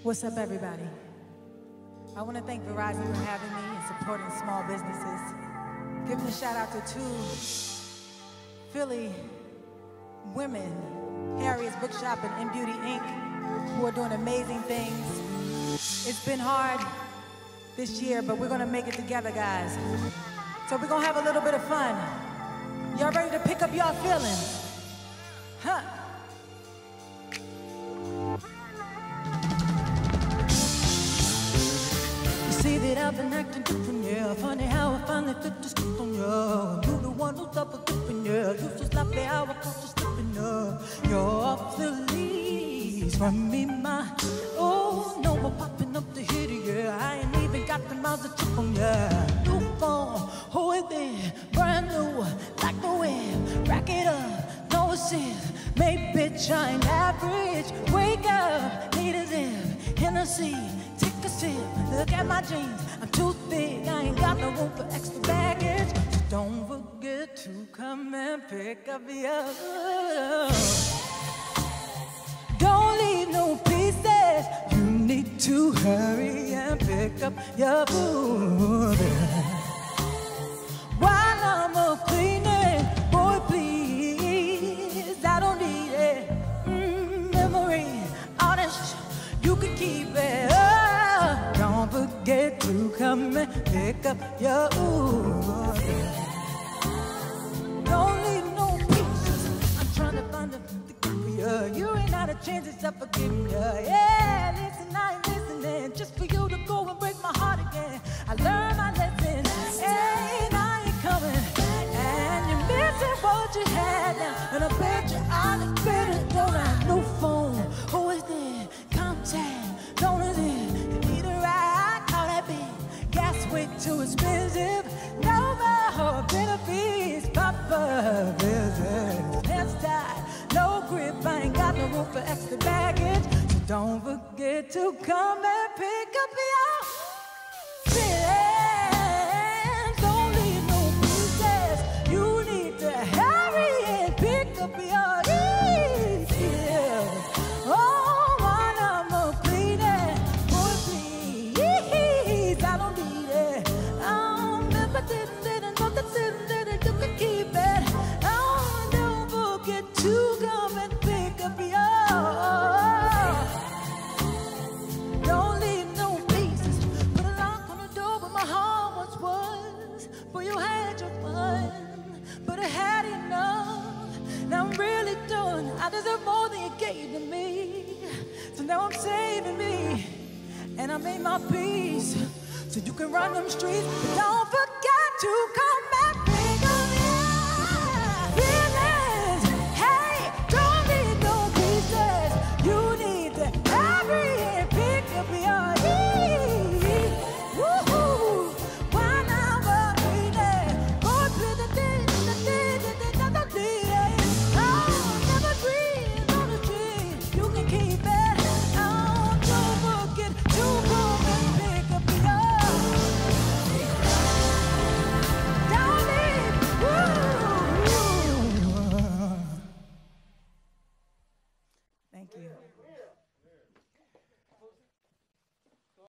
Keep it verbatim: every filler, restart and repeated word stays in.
What's up, everybody? I want to thank Verizon for having me and supporting small businesses. Giving a shout out to two Philly women, Harriet's Bookshop and M Beauty Incorporated, who are doing amazing things. It's been hard this year, but we're gonna make it together, guys. So we're gonna have a little bit of fun. Y'all ready to pick up y'all feelings? Huh? See that I've been acting different, yeah. Funny how I finally fit the script on you. You the one who's up a different, yeah. You just like the hour caught you slipping up. You're off the leash from me, my. Oh, no more popping up the hitty, yeah. I ain't even got the mouths to chip on, yeah. New phone, who is there? Brand new, like the wind. Rack it up, no assist. Maybe bitch, I ain't average. Wake up, need a zip, Hennessy. Take a sip, look at my jeans. I'm too thick, I ain't got no room for extra baggage. So don't forget to come and pick up your. Don't leave no pieces. You need to hurry and pick up your food. While I'm a cleaning, boy, please, I don't need it. Mm, memory, all that shit, you can keep it. Don't forget to come and pick up your Uber. Don't leave no pieces. I'm trying to find a to for you. You ain't had a chance, it's up for giving you. Yeah, listen, I ain't listening just for you to go and break my heart again. I learned my lesson, and I ain't coming. And you're missing what you had now. And I bet you I look better, don't I? No phone, who is there? Contact, don't is it? Way too expensive, no more benefits, Papa visits, hands tied, no grip, I ain't got no room for extra baggage, so don't forget to come and pick up your feelings, don't leave no pieces, you need to hurry and pick up your feelings, oh, one of them are bleeding, boy please, I don't need didn't know that didn't you could keep it. Oh, don't forget to come and pick up your. Don't leave no pieces. Put a lock on the door, but my heart once was. For you had your fun, but I had enough. Now I'm really done. I deserve more than you gave to me. So now I'm saving me, and I made my peace. So you can run them streets, but don't forget to come